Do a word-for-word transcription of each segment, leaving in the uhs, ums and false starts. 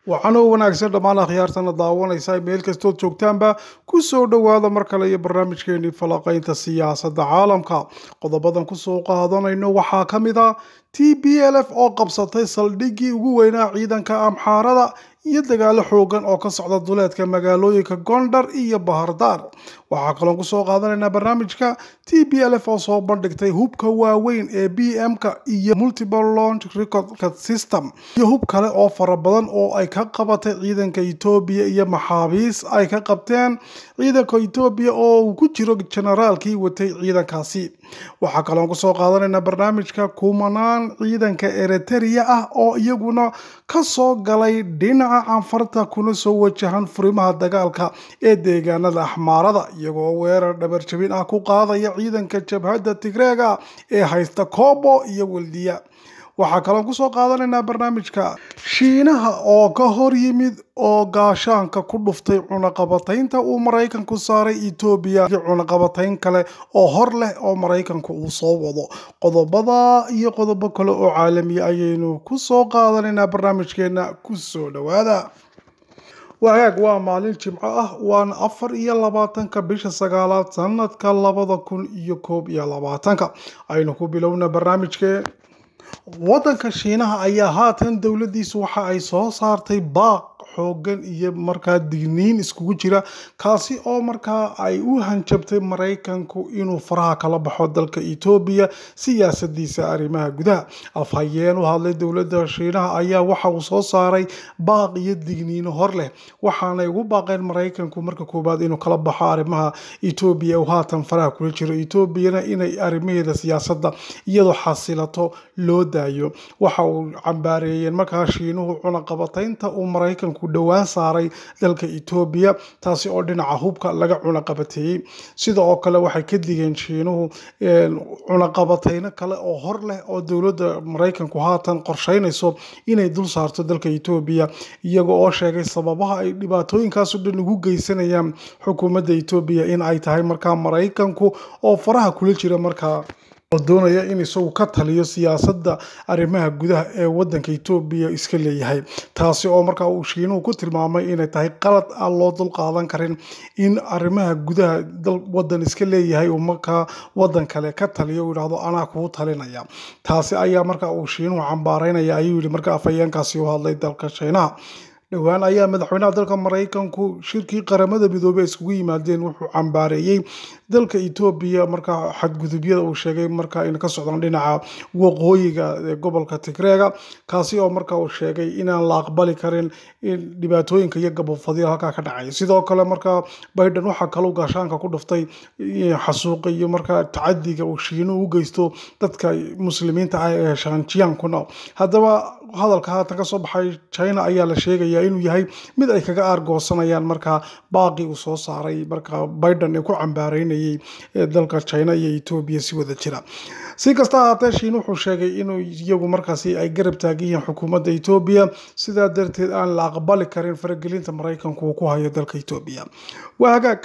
waxaana wanaagsan dhammaan akhyaartana daawanaysa meel kastoo joogtaanba ku soo dhawaada mar kale iyo barnaamijkeennii falaqaynta siyaasadda caalamka qodobadan ku soo qaadanayno waxaa ka mid ah T P L F oo qabsatay saldhiggii ugu weynaa ciidanka Amxaarada iyo dagaalo xoogan oo ka socda duleedka magaalooyinka Gondar iyo Bahardar waxaa kaloo ku soo qaadanaynaa barnaamijka T P L F oo soo bandhigtay hubka waaweyn ee B M-ka iyo multiple launch rocket system iyo hub kale oo fara badan oo ay ka qabatay ciidanka Itoobiya iyo maxaabiis ay ka qabteen ciidanka Itoobiya oo uu ku jiro generaalkii watay ciidankaasi waxaa kaloo ku soo qaadanaynaa barnaamijka kumanaan ciidanka Eritrea ah oo iyaguna ka soo galay dhinaca Anfarta kuna soo wajahan furimaha dagaalka ee deegaanada Axmaarada iyagoo weerar dhabar jabin ah ku qaadaya ciidanka jabhadda Tigreega ee haysta Kobo iyo Waldiya waxaa kaloo ku soo qaadanaynaa barnaamijka Shiinaha oo ka hor yimid oo gaashaanka ku dhuftay cunaqabataynta uu Mareykanku saaray Itoobiya iyo cunaqabatayn kale oo hor leh oo Mareykanku uu soo wado qodobada iyo qodobo kale oo caalami ayaynu ku soo qaadanaynaa barnaamijkeena ku soo dhawaada wagaag waa maalin jimco ah waana afar iyo labaatanka bisha sagaalaad sanadka labada kun iyo koob iyo labaatanka aynu ku bilowna barnaamijkee waddanka Shiinaha ayaa haatan dowladdiisu waxa ay soo saartay baaq xoogan iyo markaa digniin iskugu jira kaasi oo markaa ay u hanjabtay Mareykanku inuu faraha kala baxo dalka Itoobiya siyaasadiisa arrimaha gudaha afhayeen u hadlay dowladda Shiinaha ayaa waxa uu soo saaray baaq iyo digniin hor leh waxaana ugu baaqeen Mareykanku marka koobaad inuu kala baxo arrimaha Itoobiya oo haatan faraha kula jiro Itoobiyana inay arrimaheeda siyaasadda iyadoo xasilato loo daayo waxa uu cambaareeyeen markaa Shiinuhu cunaqabataynta uu Mareykanku dhawaan saaray dalka Itoobiya taasi oo dhinaca hubka laga cunaqabateeyay sida oo kale waxay ka digeen Shiinuhu cunaqabatayna kale oo hor leh oo dowladda Mareykanku haatan qorsheynayso inay dul saarto dalka Itoobiya iyaga oo sheegay sababaha ay dhibaatooyinkaas u dhan ugu geysanayaan xukuumadda Itoobiya in ay tahay markaa Mareykanku oo faraha kula jira markaa oo doonaya in isagu ka taliyo siyaasadda arrimaha gudaha ee waddanka Itoobiya iska leeyahay taasi oo markaa uu Shiinuhu ku tilmaamay inay tahay qalad aan loo dul qaadan karin in arrimaha gudaha dal waddan iska leeyahay oo markaa waddan kale ka taliyo uu yiraahdo anaa ku talinaya taasi ayaa markaa uu Shiinuhu cambaareynaya ayuu yiri markaa afhayeenkaasi u hadlay dalka Shiinaha dhawaan ayaa madaxweynaha dalka Mareykanku shirkii qaramada midoobay iskugu yimaadeen wuxuu cambaareeyay dalka Itoobiya markaa xadgudubyada uu sheegay markaa in ka socdaan dhinaca waqooyiga ee gobolka Tigreega kaasi oo markaa uu sheegay inaan la aqbali karin in dhibaatooyinka iyo gabofadyo halka ka dhacay sidoo kale markaa Biden waxa kale uu gaashaanka ku dhuftay xasuuqa iyo markaa tacadiga uu Shiinuhu u geysto dadka muslimiinta ah ee Xinjiang ku nool haddaba hadalka haatan ka soo baxay China ayaa la sheegay inuu yahay mid ay kaga aargoosanayaan markaa baaqi uu soo saaray markaa Biden ee ku cambaareynayay dalka China iyo Itoobiya si wada jira si kasta ahaatee Shiinuhu wuxuu sheegay inuu iyagu markaasi ay garab taagan xukuumadda Itoobiya sidaa darteed aan la aqbali karin faragelinta Mareykanku uu ku hayo dalka Itoobiya waagaag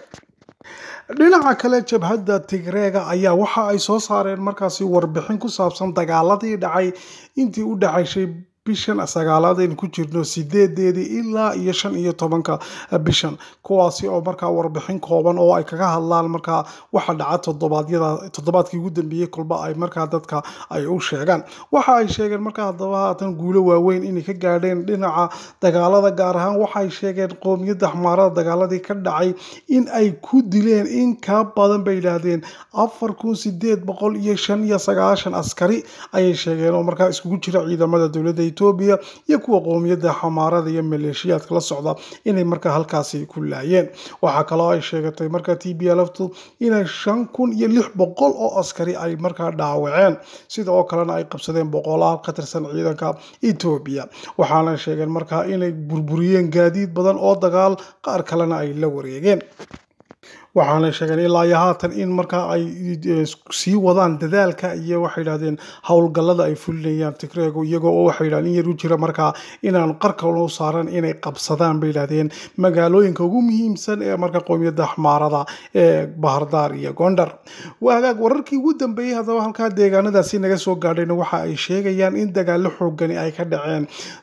dhinaca kale jabhadda Tigreega ayaa waxa ay soo saareen markaasi warbixin ku saabsan dagaaladii dhacay intii u dhacaysay bishan sagaalaad aynu ku jirno sideedeedii ilaa iyo shan iyo tobanka bishan kuwaasi oo markaa warbixin kooban oo ay kaga hadlaan markaa waxa dhaca toddobaadyada toddobaadkii ugu dambeeyay kulba ay markaa dadka ay u sheegaan waxa ay sheegeen markaa haddaba haatan guulo waaweyn inay ka gaadheen dhinaca dagaalada gaar ahaan waxa ay sheegeen qoomiyadda Axmaarada dagaaladii ka dhacay in ay ku dileen in ka badan bay yiraahdeen afar kun sideed boqol iyo shan iyo sagaashan askari ayay sheegeen oo markaa iskugu jira ciidamada dowladda Itoobiya iyo kuwa qoomiyadda Axmaarada iyo maleeshiyaadka la socda inay markaa halkaasi ku laayeen waxa kale oo ay sheegatay markaa T P L F inay shan kun iyo lix boqol oo askari ay markaa dhaawaceen sida oo kalena ay qabsadeen boqolaal ka tirsan ciidanka Itoobiya waxaana sheegeen markaa inay burburiyeen gaadiid badan oo dagaal qaar kalena ay la wareegeen waxaana sheegeen ilaa iyo haatan in markaa ay sii wadaan dadaalka iyo waxay yiraahdeen hawlgallada ay fulinayaan Tigreego iyagoo oo waxay yiraahdeen yar u jira markaa inaan qarka loo saaran inay qabsadaan bay yiraahdeen magaalooyinka ugu muhiimsan ee markaa qoomiyadda Axmaarada ee Bahardar iyo Gondar waagaag wararkii ugu dambeeyay hadaba halka deegaanadaasi naga soo gaadhayna waxa ay sheegayaan in dagaalo xooggan ay ka dhaceen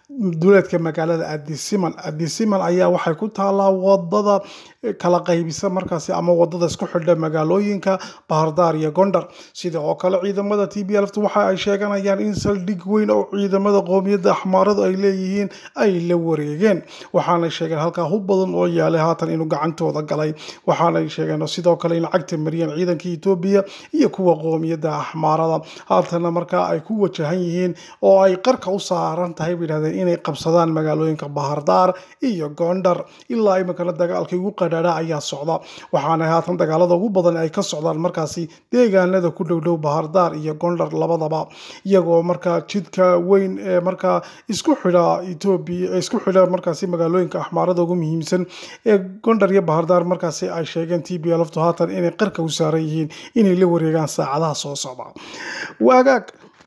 duleedka magaalada Adisiman Adisiman ayaa waxay ku taalaa wadada kala qaybisa markaasi ama wadada isku xidha magaalooyinka Bahardar iyo Gondar sidoo kale ciidamada T P L F waxa ay sheeganayaan in saldhig weyn oo ciidamada qoomiyadda Axmaaradu ay leeyihiin ay la wareegeen waxaana sheegeen halka hub badan oo yaalay haatan inuu gacantooda galay waxaana sheegeen sidoo kale in lacagta mariyeen ciidanka Itoobiya iyo kuwa qoomiyadda Axmaarada haatan marka ay ku wajahan yihiin oo ay qarka u saaran tahay bilaadeen inay qabsadaan magaalooyinka Bahardar iyo Gondar ilaa ay markaa dagaalkii ugu qadhaadha ayaa socda waxaana haatan dagaalada ugu badan ay ka socdaan markaasi deegaanada ku dhow dhow Bahardar iyo Gondar labadaba iyagoo markaa jidka weyn ee markaa isku xidha Itoobiya isku xidha markaasi magaalooyinka Axmaarada ugu muhiimsan ee Gondar iyo Bahardar markaasi ay sheegeen T P L F haatan inay qarka u saaran yihiin inay la wareegaan saacadaha soo socda waagaag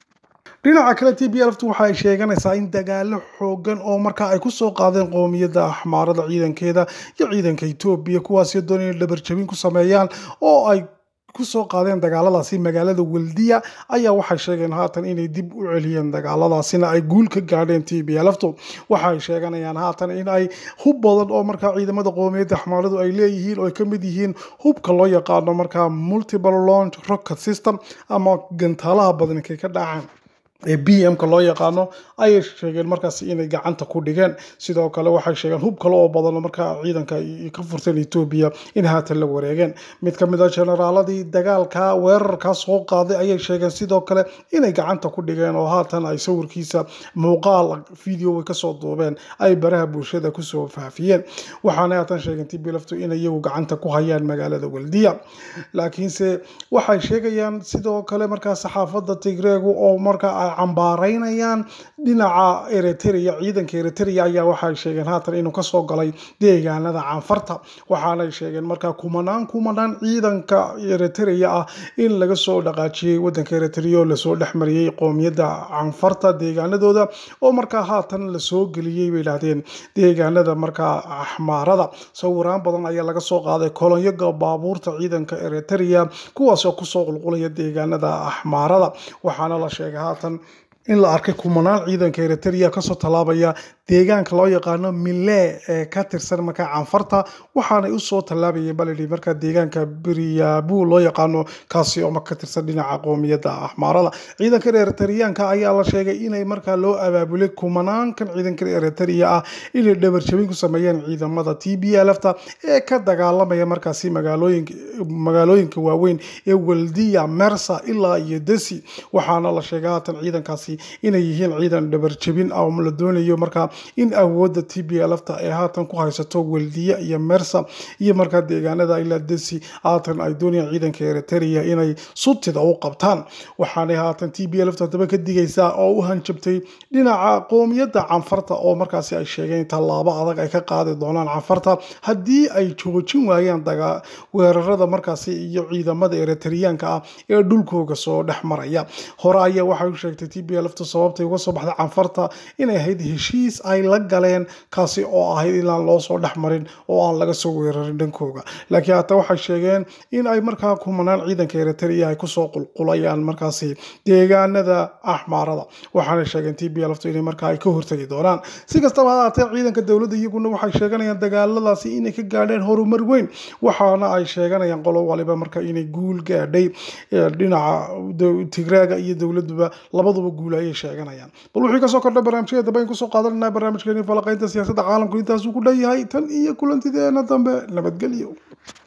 dhinaca kale T P L F waxa ay sheeganaysaa in dagaalo xoogan oo marka ay ku soo qaadeen qoomiyadda Axmaarada ciidankeeda iyo ciidanka Itoobiya kuwaas oo doonayeen dhabar jabin ku sameeyaan oo ay ku soo qaadeen dagaaladaasi magaalada Waldiya ayaa waxay sheegeen haatan inay dib u celiyeen dagaaladaasina ay guul ka gaadheen T P L F waxay sheeganayaan haatan in ay hub badan oo marka ciidamada qoomiyadda Axmaaradu ay leeyihiin oo ay ka mid yihiin hubka loo yaqaan marka multiple launch rocket system ama gantaalaha badan ee ka dhacaan ee B M ka loo yaqaano ay sheegeen markaas inay gacanta ku dhigeen sidoo kale waxay sheegeen hub kale oo badan marka ciidanka ka furteen Itoobiya in haatan la wareegeen mid ka mid ah generaaladii dagaalka weerarka soo qaaday ayay sheegeen sidoo kale inay gacanta ku dhigeen oo haatan ay sawirkiisa muuqaal video way ka soo duubeen ay baraha bulshada ku soo faafiyeen waxaana haatan sheegeen T P L F inay iyagu gacanta ku hayaan magaalada Waldiya laakiinse waxay sheegayaan sidoo kale marka saxaafadda Tigreegu oo marka cambaaraynayaan dhinaca Eritrea ciidanka Eritrea ayaa waxay sheegeen haatan inuu ka soo galay deegaanada Canfarta waxaana sheegeen marka kumanaan kumanaan ciidanka Eritrea ah in laga soo dhaqaajiyay wadanka Eritrea oo la soo dhaxmariyay qoomiyadda Canfarta deegaanadooda oo marka haatan la soo galiyay bay yiraahdeen deegaanada marka Axmaarada sawiraan badan ayaa laga soo qaaday kolonyaga baabuurta ciidanka Eritrea kuwaas oo ku soo qulqulaya deegaanada Axmaarada waxaana la sheegay haatan in la arkay kumanaan ciidanka Eritrea ka soo talaabaya deegaanka loo yaqaano Mille ee ka tirsan marka Canfarta waxaana u soo talaabayay baladi marka deegaanka Biriyabu loo yaqaano kaasi oo marka tirsan dhinaca qoomiyadda Axmaarada ciidanka Eritreanka ayaa la sheegay inay marka loo abaabulay kumanaan kan ciidanka Eritrea ah inay dhabar jabin ku sameeyeen ciidamada T P L F ee ka dagaalamaya markaasi magaalooyinka magaalooyinka waaweyn ee Waldiya Mersa ilaa iyo Desi waxaana la sheegay haatan ciidankaasi inay yihiin ciidan dhabar jabin oo la doonayo marka in awoodda T P L F ee haatan ku haysato Waldiya iyo Mersa iyo marka deegaanada ilaa Desi haatan ay doonayaan ciidanka Eritrea inay sutida u qabtaan waxaana haatan T P L F daba ka digaysaa oo u hanjabtay dhinaca qoomiyadda Canfarta oo markaasi ay sheegeen tallaabo adag ay ka qaadi doonaan Canfarta haddii ay joojin waayaan daga weerarada markaasi iyo ciidamada Eritreanka ah ee dhulkooda soo dhaxmaraya hore ayaa waxay u sheegtay T P L F sababtay uga soo baxday Canfarta inay ahayd heshiis ay la galeen kaasi oo ahayd inaan loo soo dhaxmarin oo aan laga soo weerarin dhankooda laakiin hata waxay sheegeen in ay markaa kumanaan ciidanka Eritrea ay ku soo qulqulayaan markaasi deegaanada Axmaarada waxaana sheegeen T P L F inay markaa ay ka hortagi doonaan si kastaba ha ahaatee ciidanka dawladda iyaguna waxay sheeganayaan dagaaladaasi inay ka gaadheen horumar weyn waxaana ay sheeganayaan qolo waliba marka inay guul gaadhay dhinaca Tigreega iyo dawladduba labaduba guul ayay sheeganayaan bal wixii ka soo kordhay barnaamijyada dambe ku soo qaadanayna barnaamijkeena falaqaynta siyaasadda caalamka intaas uu ku dhayahay tan iyo kulantideena dambe nabadgelyo